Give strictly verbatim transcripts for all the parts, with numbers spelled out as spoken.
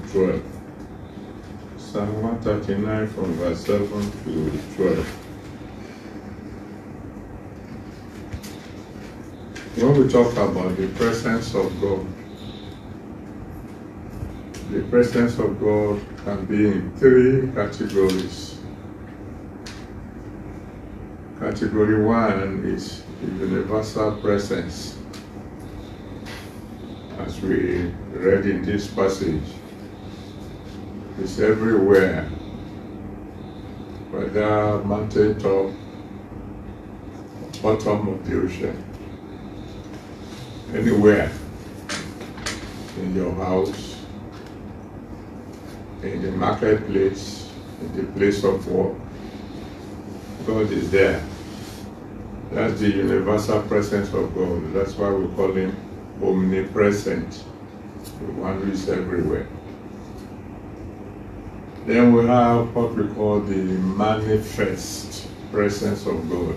twelve. Psalm one thirty-nine from verse seven to twelve. When we talk about the presence of God, the presence of God can be in three categories. Category one is the universal presence, as we read in this passage. It's everywhere, whether mountaintop, bottom of the ocean, anywhere, in your house, in the marketplace, in the place of work. God is there. That's the universal presence of God. That's why we call him omnipresent, the one who is everywhere. Then we have what we call the manifest presence of God.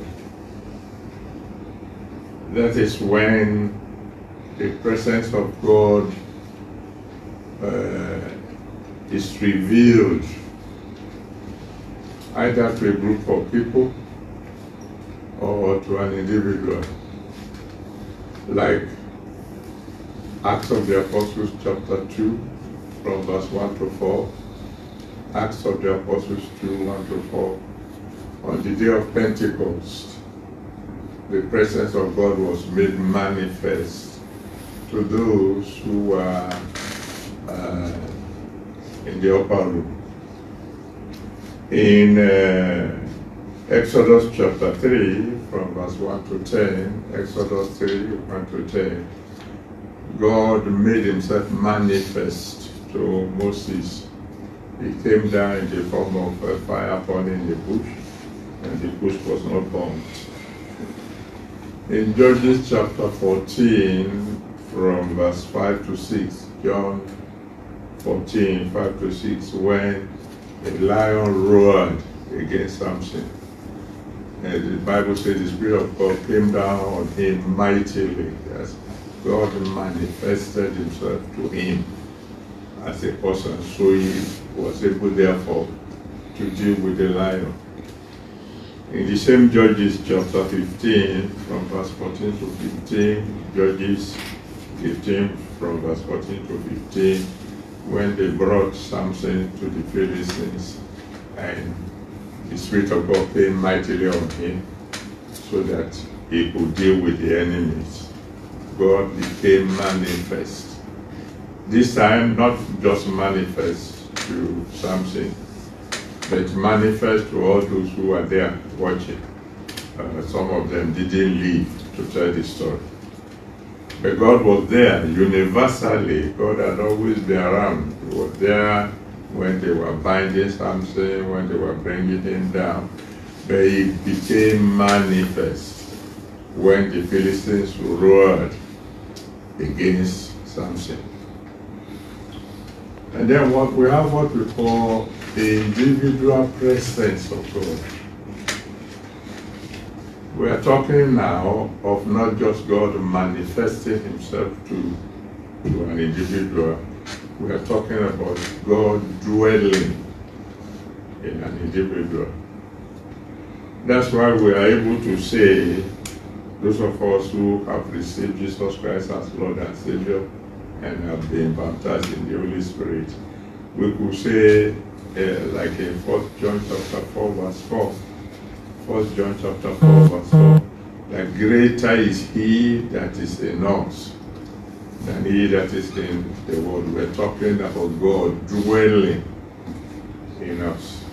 That is when the presence of God uh, is revealed either to a group of people or to an individual. Like Acts of the Apostles chapter two from verse one to four. Acts of the Apostles two, one to four. On the day of Pentecost, the presence of God was made manifest to those who were uh, in the upper room. In uh, Exodus chapter three, from verse one to ten, Exodus three, one to ten, God made himself manifest to Moses. He came down in the form of a fire burning the bush, and the bush was not burnt. In Judges chapter fourteen, from verse five to six, John fourteen, five to six, when a lion roared against Samson. And the Bible says the Spirit of God came down on him mightily, as God manifested himself to him as a person, so he was able therefore to deal with the lion. In the same Judges chapter fifteen, from verse fourteen to fifteen, Judges fifteen from verse fourteen to fifteen, when they brought Samson to the Philistines, and the Spirit of God came mightily on him so that he could deal with the enemies. God became manifest. This time, not just manifest to Samson, but manifest to all those who were there watching. Uh, some of them didn't live to tell the story. But God was there universally. God had always been around. He was there when they were binding Samson, when they were bringing him down. But he became manifest when the Philistines roared against Samson. And then what we have what we call the individual presence of God. We are talking now of not just God manifesting himself to, to an individual. We are talking about God dwelling in an individual. That's why we are able to say, those of us who have received Jesus Christ as Lord and Savior and have been baptized in the Holy Spirit, we could say, uh, like in First John chapter four, verse four, First John chapter four, verse four, that greater is he that is in us than he that is in the world. We're talking about God dwelling in us.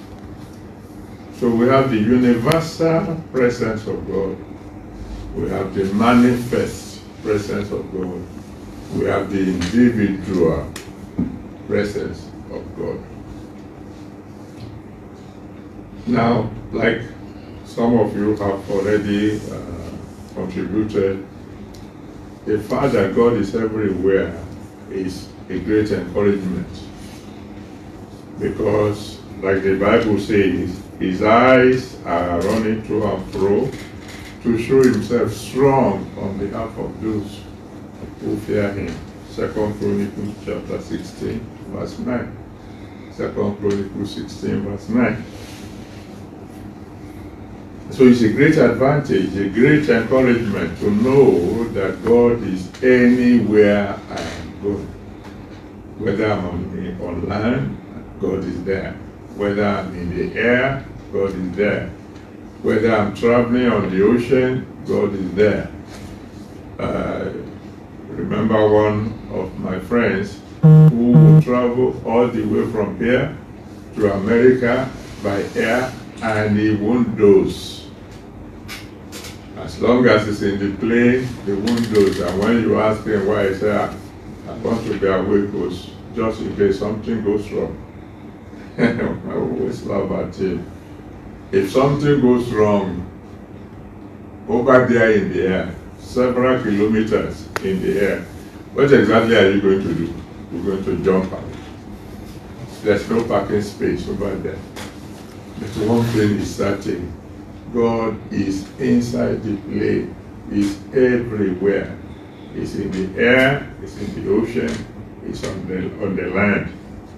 So we have the universal presence of God. We have the manifest presence of God. We have the individual presence of God. Now, like some of you have already uh, contributed, the fact that God is everywhere is a great encouragement, because, like the Bible says, his eyes are running to and fro to show himself strong on behalf of those who fear him. Second Chronicles chapter sixteen, verse nine. Second Chronicles sixteen, verse nine. So it's a great advantage, a great encouragement to know that God is anywhere I am going. Whether I'm on, on land, God is there. Whether I'm in the air, God is there. Whether I'm traveling on the ocean, God is there. Uh, remember one of my friends who would travel all the way from here to America by air, and he won't doze. As long as it's in the plane, they won't doze. And when you ask him why, he said, I want to be awake just in case something goes wrong. I always laugh at him. If something goes wrong over there in the air, several kilometers in the air, what exactly are you going to do? You're going to jump out. There's no parking space over there. But one thing is certain, God is inside the plane, He's everywhere. He's in the air, He's in the ocean, He's on the, on the land.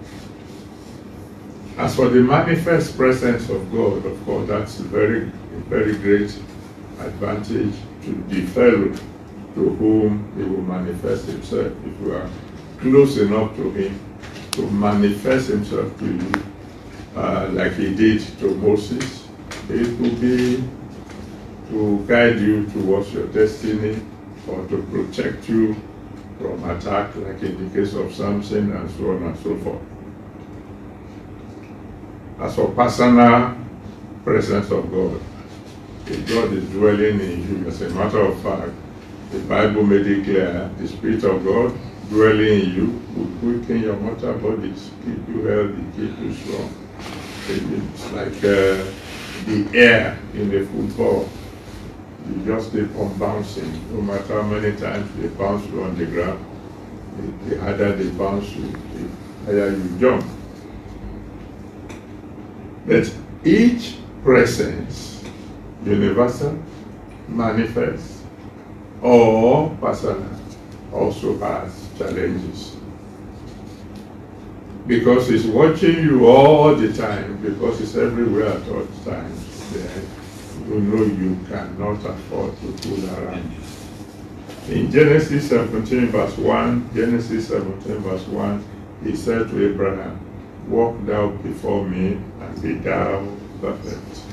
As for the manifest presence of God, of course, that's a very, a very great advantage to the fellow to whom He will manifest Himself. If you are close enough to Him to manifest Himself to you, uh, like He did to Moses, it will be to guide you towards your destiny or to protect you from attack, like in the case of Samson, and so on and so forth. As for personal presence of God, if God is dwelling in you, as a matter of fact, the Bible made it clear, the Spirit of God dwelling in you will quicken your mortal bodies, keep you healthy, keep you strong. It's like uh, the air in the football. You just keep on bouncing, no matter how many times they bounce you on the ground. The, the harder they bounce you, the higher you jump. But each presence, universal, manifest, or personal, also has challenges. Because He's watching you all the time, because He's everywhere at all times. Then you know you cannot afford to fool around. In Genesis seventeen verse one, Genesis seventeen verse one, He said to Abraham, walk thou before me and be thou perfect.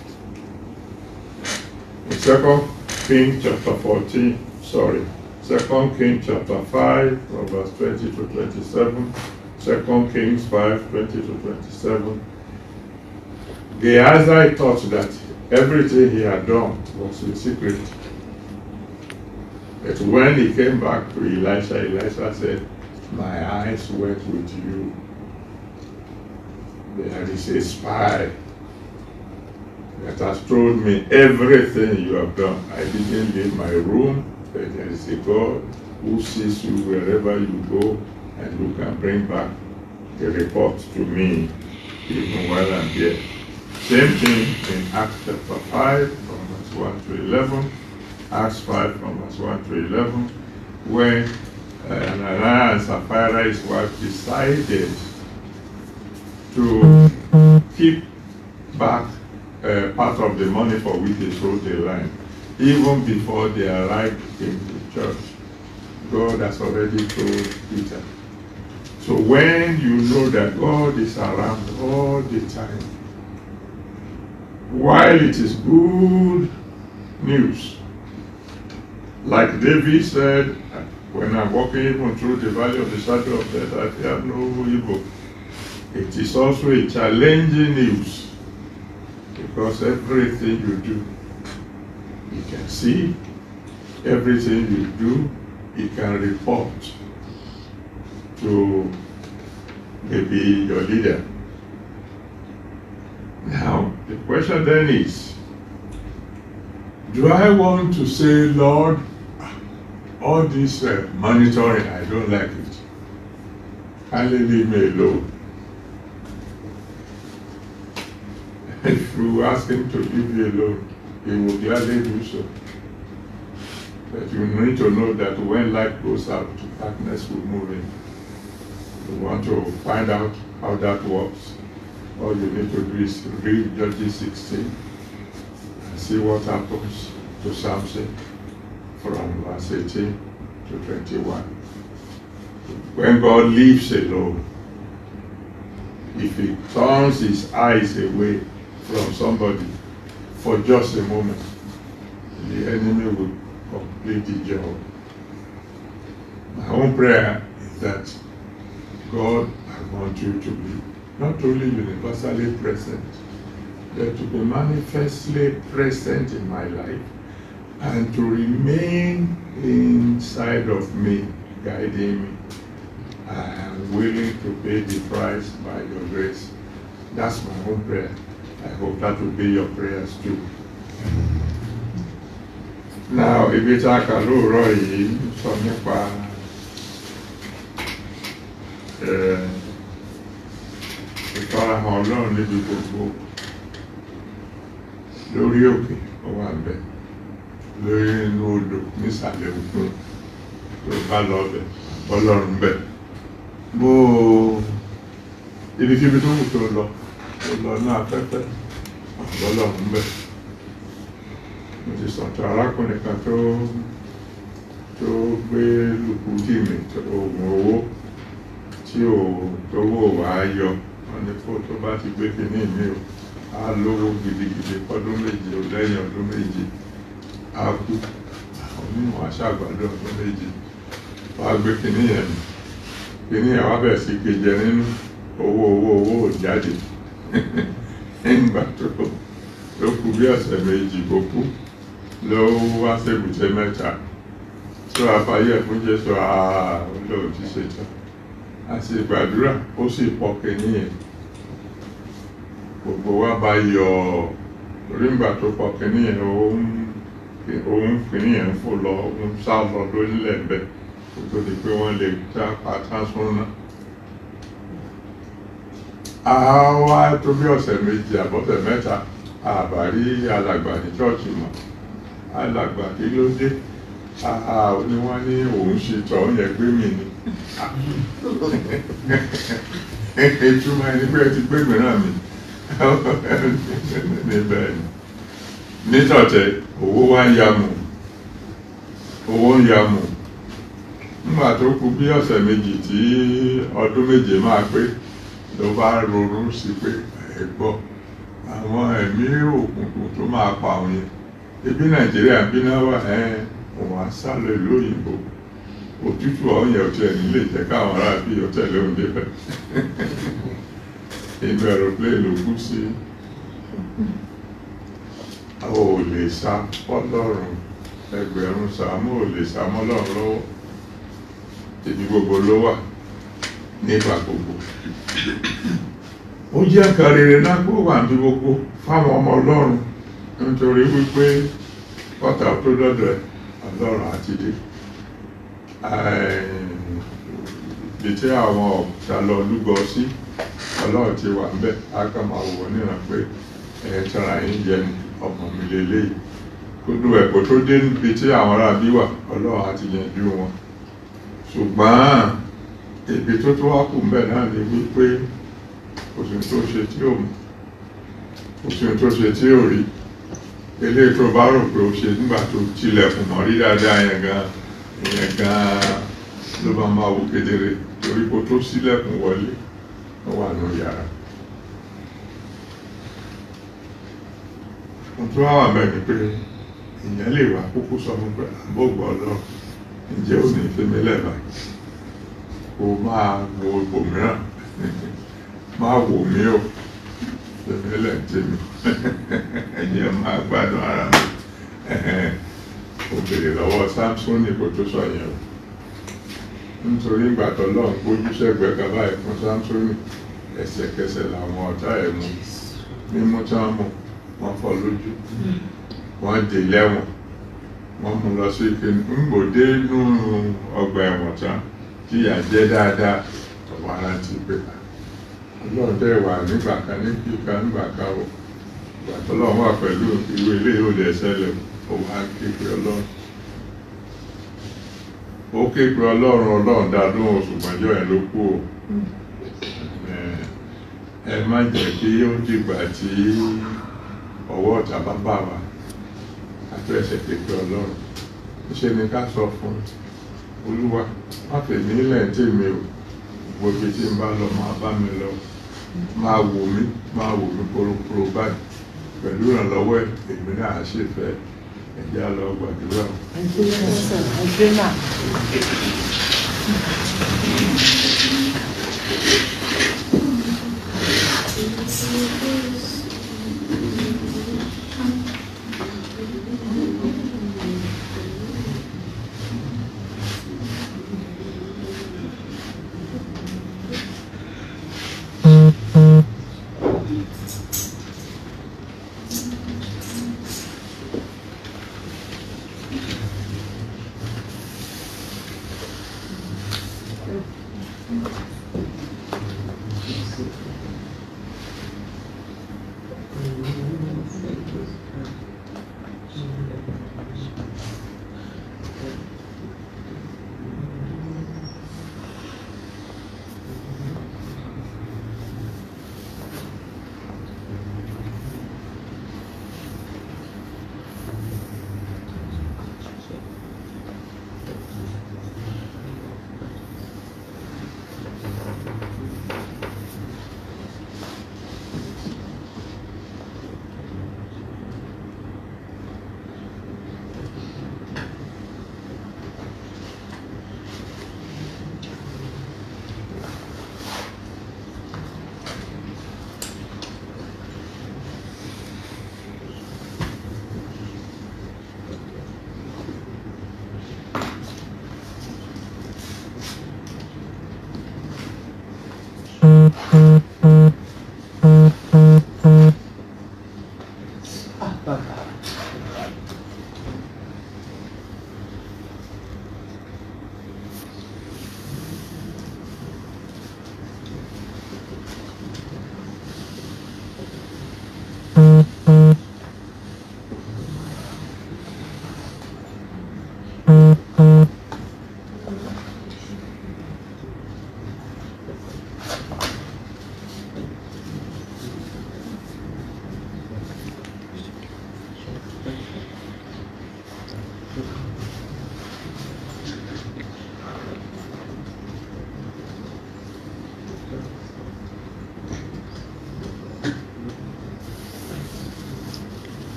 In Second Kings chapter fourteen, sorry, Second Kings chapter five, from verse twenty to twenty-seven, Second Kings five, twenty to twenty-seven, Gehazi thought that everything he had done was in secret. But when he came back to Elisha, Elisha said, my eyes went with you. There is a spy that has told me everything you have done. I didn't leave my room, but there is a God who sees you wherever you go and who can bring back the report to me even while I'm here. Same thing in Acts chapter five, from verse one to eleven. Acts five, from verse one to eleven, when uh, Ananias and Sapphira, his wife, decided to keep back uh, part of the money for which they sold the land, even before they arrived in the church. God has already told Peter. So when you know that God is around all the time, while it is good news, like David said, when I'm walking even through the valley of the shadow of death, I fear no evil. It is also a challenging news, because everything you do, you can see. Everything you do, you can report to maybe your leader. Now, the question then is, do I want to say, Lord, all this uh, monitoring, I don't like it. Kindly leave me alone. If you ask Him to leave you alone, He will gladly do so. But you need to know that when light goes out, darkness will move in. You want to find out how that works? All you need to do is read Judges sixteen and see what happens to Samson from verse eighteen to twenty-one. When God leaves alone, if he turns his eyes away from somebody for just a moment, the enemy will complete the job. My own prayer is that God, I want you to be not only universally present, but to be manifestly present in my life and to remain inside of me, guiding me. I am willing to pay the price by your grace. That's my own prayer. I hope that will be your prayers too. Now, if it's a kaloro yìí sọ nípa ìfarahàn Ọlọ́run níbi gbogbo, lórí òkè ó wà ńbẹ̀, lórí inú odò nísàlẹ̀ òkun tó bá lọ bẹ̀ Ọlọ́run bẹ̀. Bó ibikíbi tó wù tó lọ tó lọ ní afẹ́fẹ́ Ọlọ́run bẹ̀. Mo ti sọ̀tọ̀ arákùnrin kan tó tó gbé lùkù dìmì tó oògùn owó tí ò tó wò wá yọ wọn ni kó tó bá ti gbé kíní mi o á lówó gidigidi fọdún méje ó lẹ́yìn ọdún méje á kú àwọn onímọ̀ aṣáàgbàdo ọdún méje wá gbé kíní yẹn mi kíní yẹn wá bẹ̀rẹ̀ sí kejì nínú owó owó owó ò jáde nígbà tó tó kú bí ọ̀sẹ̀ méjì kó kú ló wá sébùté mẹ́ta tó àfàyè fún Jésù àà olóò ti ṣetán àti ìgbàdúrà ó sì pọ̀kẹ́ níyẹn gbogbo wa bá yọ orígbà tó pọ̀kẹ́ níyẹn òun kìíní yẹn fò lọ òun sá lọ lórílẹ̀ bẹ́ẹ̀ kó tó di pé wọ́n lè já pátá súnná. Àwa tó bí ọ̀sẹ̀ méjì àbọ̀sẹ̀ mẹ́ta àbárí alàgbà ní ṣọ́ọ̀ṣì mọ́. Alàgbà kí ló dé? Àà ní wọ́n ní òun ṣe tọ́ yẹn gbé mi ni. Ìtumọ̀ ẹni pé ẹ ti gbé mìíràn mi. Níbẹ̀ ni. Nítọ̀tẹ̀ owó wá ń yamù. Owó ń yamù. Nígbà tó kù bí ọ̀sẹ̀ méjì tí ọdún méje máa pé ló bá ronú sí pé ẹ gbọ́ àwọn ẹ̀mí òkùnkùn tó máa pa òun yẹn. Ibi Nàìjíríà bí náà wà ẹ́ òun á sálọ ìlú òyìnbó. Òtútù ọ̀hún yẹn ò tiẹ̀ nílé jẹ́ káwọn ará bí ọ̀tẹ̀ lóhun débẹ̀. Inú aeroplane ló kú sí. Àwọn ò lè sá fọ́lọ́run ẹgbẹ̀rún sàmú ò lè sá mọ́lọ́run lọ́wọ́. Ibi gbogbo ló wà nígbà gbogbo. Ó jẹ́ nǹkan rere náà kó wà ní gbogbo fáwọn ọmọ Ọlọ́run nítorí wípé kọ́tà tó dọ́dọ̀ ẹ̀ Ọlọ́run àti dé. Ibi tí àwọn ọ̀tá lọ lúgọ sí Ọlọ́run ti wà ńbẹ̀ á kàn máa wò níran pé ẹ̀ tara yín jẹ ní ọmọ mi lélẹ́yìí. Kódù ẹ̀kọ́ tó dé níbi tí àwọn ará bí wà Ọlọ́run àti yanjú wọn. Ṣùgbọ́n ibi tó tó wá kù ńbẹ̀ náà ni wípé òsìn tó ṣe tí ò mú òsìn tó ṣe tí ò rí eléyìí tó bá rò pé ó ṣe nígbà tó tilẹ̀kùn mọ́ rí dáadáa yẹn gan ìyẹn gan ló bá máa wò kedere torí kó tó sílẹ̀kùn wọlé ó wà ní yàrá. Ohun tó wá wà bẹ́ẹ̀ ni pé ìyẹn lè wà kókó sọ fún pé àbógbọ́ Ọlọ́run ǹjẹ́ ò ní fi mí lẹ́bàá kó máa wo ipò mìíràn máa wò mí o fi mí lẹ́ tèmi ẹ̀yẹ máa gbádùn ara mi. Ó bèrè lọ́wọ́ Sámsónì kó tó sọ yẹn o nítorí ìgbà tó lọ́n gbójú sẹ́gbẹ̀ẹ́ kaba ẹ̀ fún Sámsónì ẹsẹ̀kẹsẹ̀ làwọn ọ̀tá ẹ̀ mú mímú tí wọ́n mú wọ́n fọ́ lójú wọ́n dè lẹ́wọ̀n wọ́n mú lọ sí ńgbòdé nínú ọgbà ẹ̀wọ̀n tán tí ìyà jẹ́ dáadáa ọ̀wọ́ ara ti pè ká Ọlọ́run tẹ́ wà nígbà kan ní kíkà nígbà kan o ìgbà tó lọ́wọ́ wà pẹ̀lú ìwé ilé ìhòòdì ẹ̀sẹ̀lẹ̀ ó wà kékeré Ọlọ́run ó ké pe ọlọ́run ọlọ́run dá lóhùn ṣùgbọ́n ọjọ́ yẹn ló kú o. Ẹ má jẹ́ kí ó dìgbà tí ọwọ́ ọ̀tá bá bà wá àti ẹsẹ̀ ké pe ọlọ́run. Ṣé ni ká sọ fún Olúwa má fèmí ilẹ̀ tèmi o, gbogbo tí n bá lọ máa bá mi lọ, máa wò mí máa wò mí poroporo báyìí pẹ̀lú ìrànlọ́wọ́ èmi náà ṣe fẹ́ ẹ̀jẹ̀ á lọ gbàdúrà.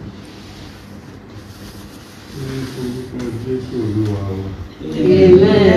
Amen.